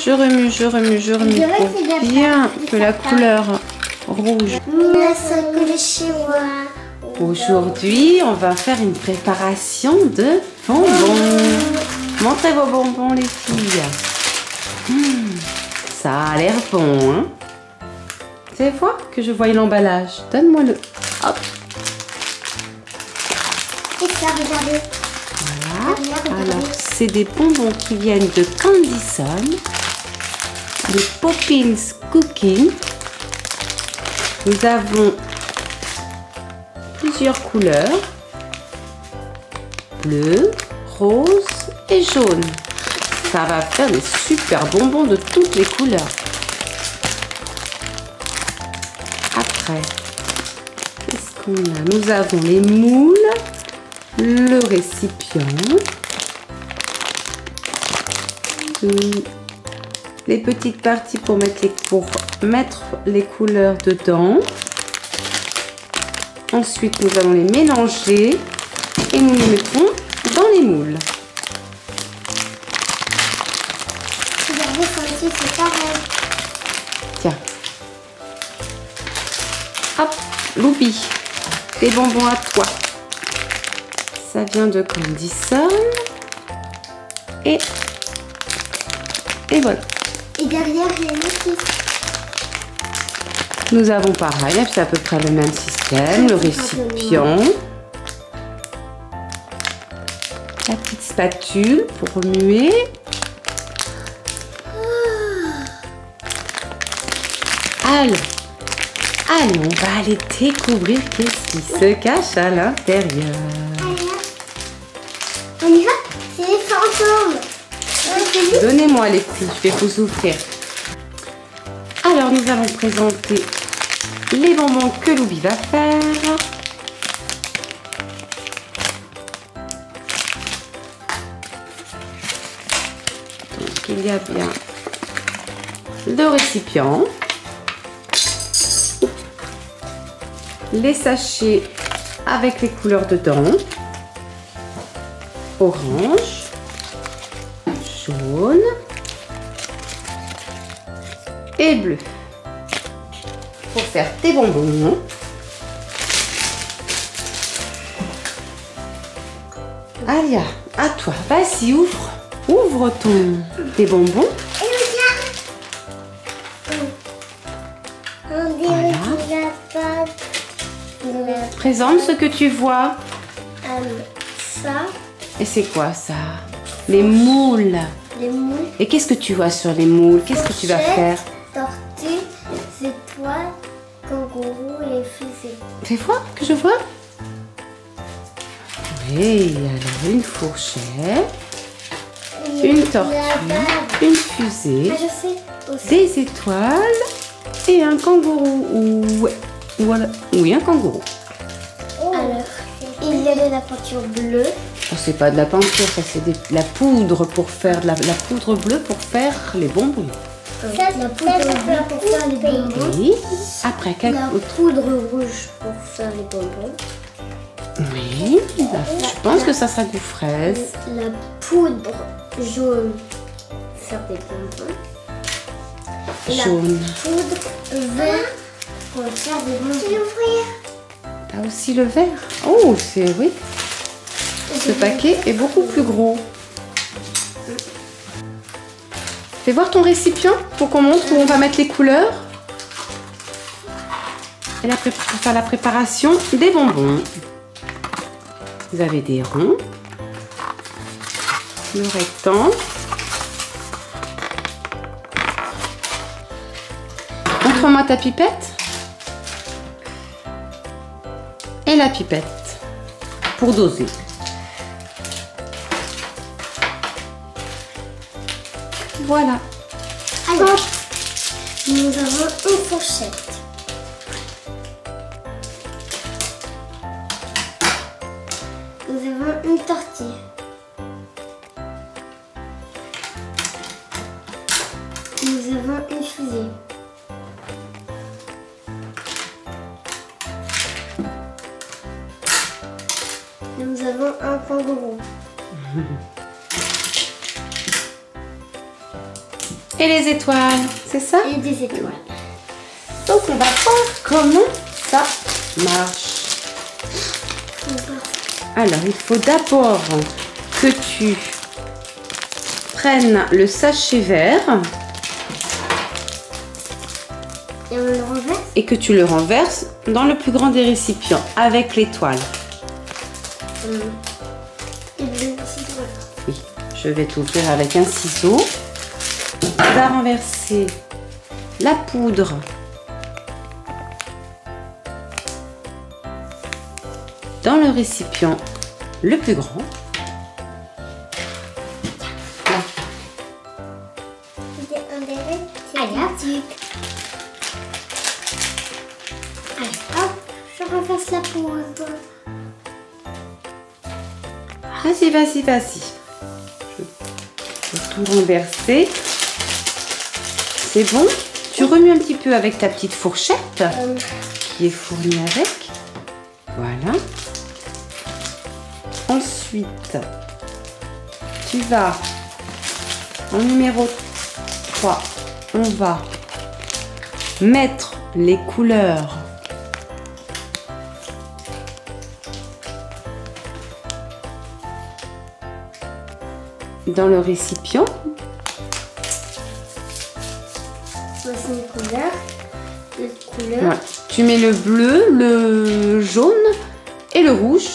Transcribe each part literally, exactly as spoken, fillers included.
je remue, je remue, je remue pour bien que la couleur rouge. Aujourd'hui, on va faire une préparation de bonbons. Montrez vos bonbons, les filles. Mmh, ça a l'air bon, hein? C'est fois que je voyais l'emballage. Donne-moi le... Hop. Voilà. Alors, c'est des bonbons qui viennent de Candyson. Les Poppins Cooking. Nous avons plusieurs couleurs. Bleu, rose et jaune. Ça va faire des super bonbons de toutes les couleurs. Après, qu'est-ce qu'on a? Nous avons les moules, le récipient, les petites parties pour mettre les, pour mettre les couleurs dedans. Ensuite, nous allons les mélanger et nous les mettrons dans les moules. Regardez, ça aussi, c'est pareil. Tiens. Hop, Loubi, des bonbons à toi. Ça vient de Candyson. Et, et voilà. Et derrière, il y a une autre. Nous avons pareil, c'est à peu près le même système, le récipient. La petite spatule pour remuer. Allez, allez, on va aller découvrir qu'est-ce qui se cache à l'intérieur. On y va? C'est les fantômes. Donnez-moi les filles, je vais vous ouvrir. Alors, nous allons présenter les bonbons que Loubi va faire. Donc, il y a bien le récipient, les sachets avec les couleurs dedans, orange, jaune et bleu. Pour faire tes bonbons. Alia, à toi. Vas-y, ouvre. Ouvre ton tes bonbons. Et regarde. On dirait qu'il a pas de... Présente ce que tu vois. Euh, ça, Et c'est quoi ça? Les moules. les moules, Et qu'est-ce que tu vois sur les moules? Qu'est-ce que tu vas faire? tortue, étoile, kangourou et fusée. Fais voir que je vois. Oui, alors une fourchette, une tortue, une fusée, Ah, je sais aussi. des étoiles et un kangourou. Ouais, voilà. Oui, un kangourou. Alors, il y a de la peinture bleue. Oh, c'est pas de la peinture, ça c'est de la poudre pour faire de la, la poudre bleue pour faire les bonbons. Ça, la poudre bleue pour faire les bonbons. Oui. Après, quel La autre? poudre rouge pour faire les bonbons. Oui. Je pense que ça sera du fraise. La poudre jaune pour faire des bonbons. Et Jaune. la poudre verte pour faire des bonbons. Tu l'ouvrir? T'as aussi le vert. Oh, c'est oui. Ce paquet est beaucoup plus gros. Fais voir ton récipient pour qu'on montre où on va mettre les couleurs. Et là, pour faire la préparation des bonbons. Vous avez des ronds, le rectangle. Montre-moi ta pipette. Et la pipette pour doser. Voilà. Alors, nous avons une fourchette. Nous avons une tortille. Nous avons une fusée. Nous avons un kangourou. Et les étoiles, c'est ça? Et des étoiles. Donc on va voir comment ça marche. Alors il faut d'abord que tu prennes le sachet vert et, on le renverse et que tu le renverses dans le plus grand des récipients avec l'étoile. Hum. Et le ciseau. Oui, je vais t'ouvrir avec un ciseau. Tu vas renverser la poudre dans le récipient le plus grand. Là. Allez, hop. Allez, hop, je renverse la poudre. Vas-y, vas-y, vas-y. Je vais tout renverser. C'est bon. Tu remues un petit peu avec ta petite fourchette Euh, qui est fournie avec. Voilà. Ensuite, tu vas en numéro trois, on va mettre les couleurs dans le récipient. voici une couleur. Une couleur. Ouais. Tu mets le bleu, le jaune et le rouge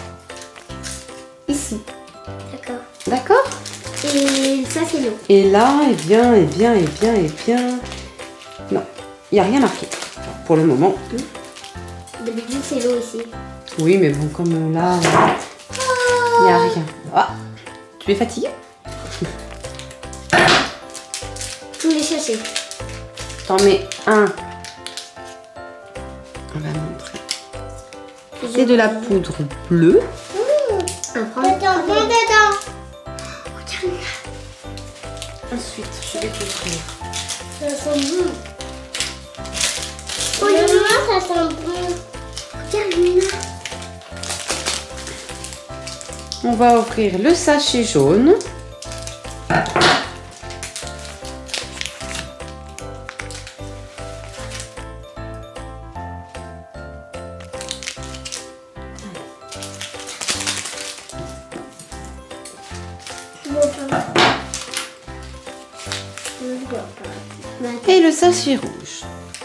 ici. D'accord. D'accord? Et ça, c'est l'eau. Et là, eh bien, eh bien, eh bien, eh bien... Non, il n'y a rien marqué pour le moment. D'habitude, c'est l'eau ici. Oui, mais bon, comme là, il n'y a rien. Ah, tu es fatiguée? Tous les sachets. T'en mets un. On va montrer. C'est de la poudre bleue. Un prendre. Dedans, dedans. Regarde. Ensuite, je vais t'ouvrir. Ça sent bon. Oh, maman, ça sent bon. Regarde, Lina. On va ouvrir le sachet jaune. Et le sachet rouge.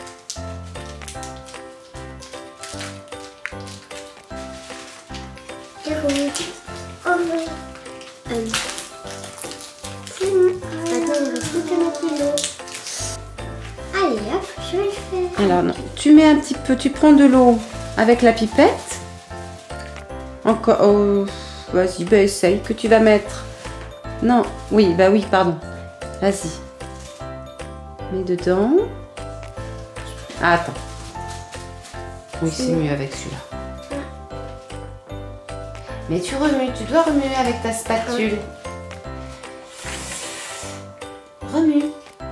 Oh non. Euh. Attends, il reste plus qu'à mettre l'eau. Allez, hop, je vais le faire. Alors non, tu mets un petit peu, tu prends de l'eau avec la pipette. Encore, oh, vas-y, bah essaye, que tu vas mettre. Non, oui, bah oui, pardon. Vas-y. Mets dedans. Ah, attends. Oui, c'est mieux avec celui-là. Mais tu remues, tu dois remuer avec ta spatule. Remue.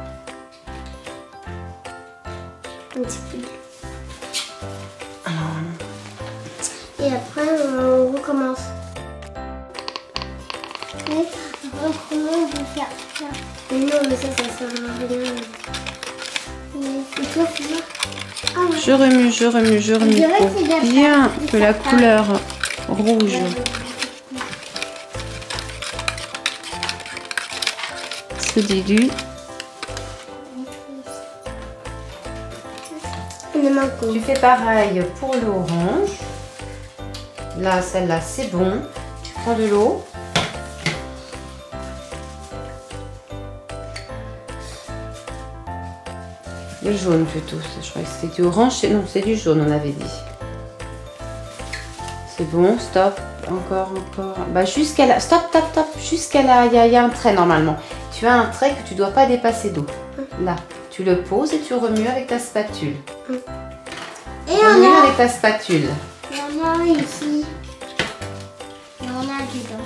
Un petit peu. Alors, Et après, on recommence. Mais comment on peut faire ça? Mais non, mais ça, ça sert à rien. Mais toi, tu vois? Ah ouais. je remue, je remue, je remue dirait pour que c'est de la bien pâte, que de la la pâte. couleur rouge se dilue. On est manqué. Tu fais pareil pour l'orange. Là, celle-là, c'est bon. Tu prends de l'eau. Le jaune plutôt. Je crois que c'était du orange. Non, c'est du jaune, on avait dit. C'est bon, stop. Encore, encore. Bah, jusqu'à là. Stop, stop, stop. Jusqu'à là. Il y, a- il y a un trait normalement. Tu as un trait que tu dois pas dépasser d'eau. Là. Tu le poses et tu remues avec ta spatule. Et Remue on a, avec ta spatule. on a ici. Et on a dedans.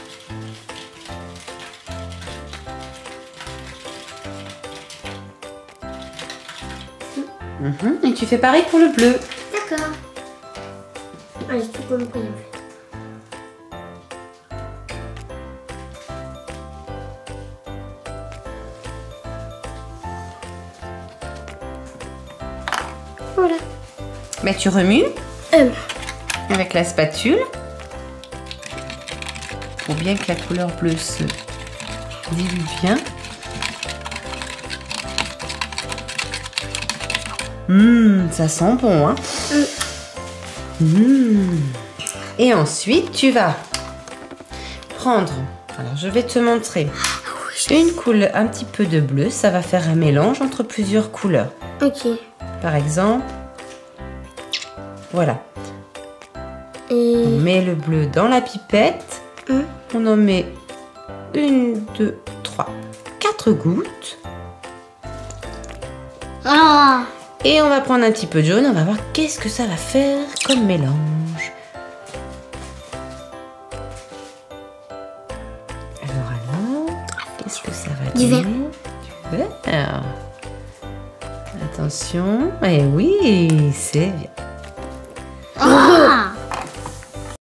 Mhm. Et tu fais pareil pour le bleu. D'accord. Allez, tout compris. Voilà. Mais tu remues Euh, avec la spatule pour bien que la couleur bleue se dilue bien. Hum, ça sent bon, hein. Mmh. Et ensuite, tu vas prendre, alors je vais te montrer une couleur, un petit peu de bleu, ça va faire un mélange entre plusieurs couleurs. ok. Par exemple, voilà, Et... on met le bleu dans la pipette, Mmh. on en met une, deux, trois, quatre gouttes. Ah. Et on va prendre un petit peu de jaune, on va voir qu'est-ce que ça va faire comme mélange. Alors, alors, qu'est-ce que ça va Du donner? vert. Du vert. Attention, et oui, c'est bien.